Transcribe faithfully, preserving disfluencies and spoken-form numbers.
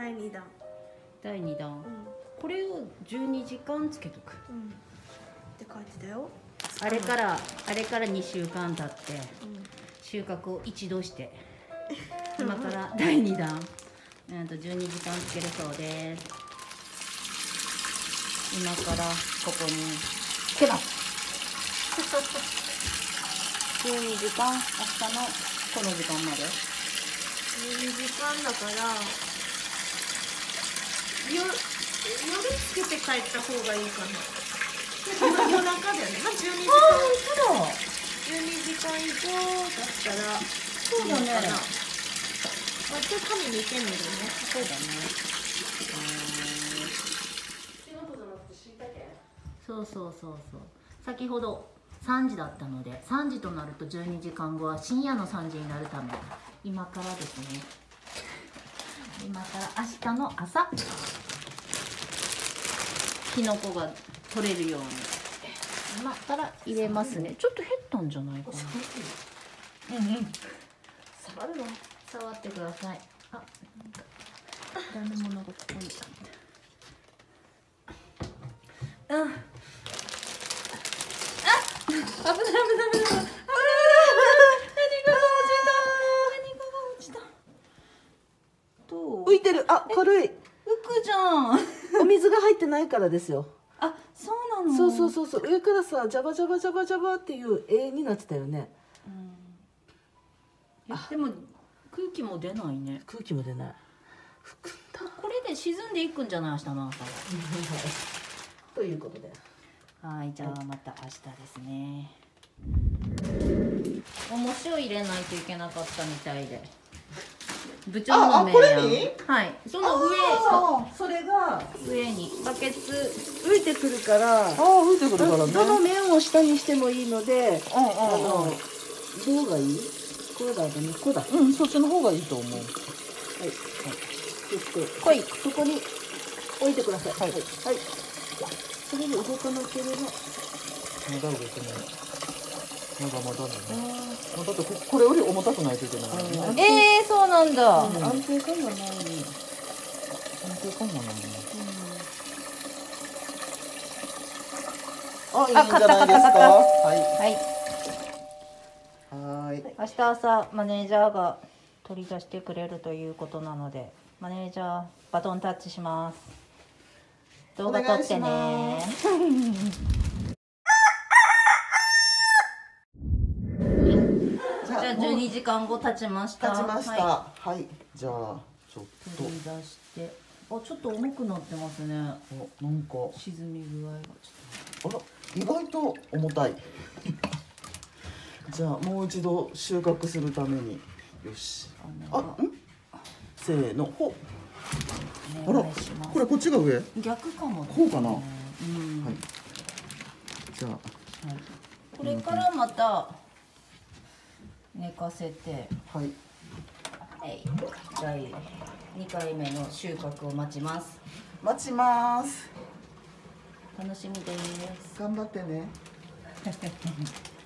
だいにだん。 だいにだん、 うん、 これをじゅうにじかんつけとく、 うん、って書いてたよ。 あれからあれからにしゅうかん経って、 うん、 収穫を一度して今からだいにだん、うんとじゅうにじかんつけるそうです。今からここにつけます。じゅうにじかん、明日のこの時間まで。 じゅうにじかんだから夜夜つけて帰った方がいいかな。夜中だよね。まあじゅうにじかん。 ああ、 じゅうにじかん以上だったらそうだね。 まあちょっと紙見てみるね。 そうだね。そうそうそうそう。先ほどさんじだったので、さんじとなるとじゅうにじかんごは深夜のさんじになるため、今からですね。今から明日の朝、キノコが取れるように今から入れますね。ちょっと減ったんじゃないかな。うんうん。 触るの？ 触ってください。あ、なんかダメ物がここにあった。うん。危ない危ない危ない危ない。何が落ちた。何が落ちた。どう？ 浮いてる。あ、軽い。 浮くじゃん。 お水が入ってないからですよ。 あ、そうなの。 そうそうそうそう。上からさ、ジャバジャバジャバジャバっていう絵になってたよね。 うん。でも空気も出ないね。 空気も出ない。含んだ。 これで沈んでいくんじゃない、明日の朝は。 ということで。 はい、じゃあまた明日ですね。重しを入れないといけなかったみたいで。部長の命令。はい、その上、 それが上にバケツ浮いてくるから。ああ、浮いてくるからね。どの面を下にしてもいいので、あのどうがいい？これだね、こうだ。うん、そっちの方がいいと思う。はい、はい。ちょっと、はい、そこに置いてください。はい、はい。それで動かなければ。まだ動けない。まだまだね。だってここれより重たくないといけないね。 ええー、そうなんだ。 安定感がない。安定感がないね。あ、いいんじゃないですか。はい。はい。 明日朝マネージャーが取り出してくれるということなので、マネージャーバトンタッチします。動画撮ってね。じゃあじゅうにじかんご経ちました。 経ちました。はい、はい、じゃあちょっと取り出して、あ、ちょっと重くなってますね。あ、 なんか沈み具合がちょっと。 あら、意外と重たい。じゃあもう一度収穫するために、よし。あ、ん？せーの、ほ。あら、これこっちが上？ 逆かも。 こうかな。うん。はい。じゃあ、はい、 これからまた寝かせて、 はい。 はい。だいにかいめの収穫を待ちます。 待ちます。 楽しみです。 頑張ってね。